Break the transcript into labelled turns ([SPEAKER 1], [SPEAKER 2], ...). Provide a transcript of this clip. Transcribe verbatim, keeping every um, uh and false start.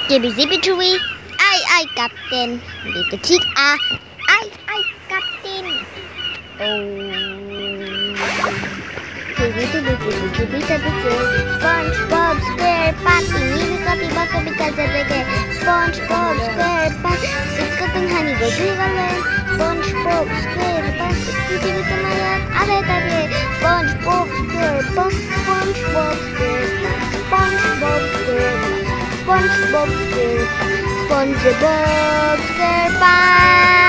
[SPEAKER 1] Skippy zippy chewy. Ay ay Captain. Hindi kecil ah. Ay ay Captain. Oh. Tibi tibi tibi tibi tibi tibi. Spongebob Squarepants. Ini tiba tiba tiba. Spongebob Squarepants. Seketengahnya gue juga len. Spongebob Squarepants. Tibi temannya ada tadi. Spongebob Squarepants. Spongebob Squarepants. Spongebob Squarepants. SpongeBob SquarePants, SpongeBob SquarePants.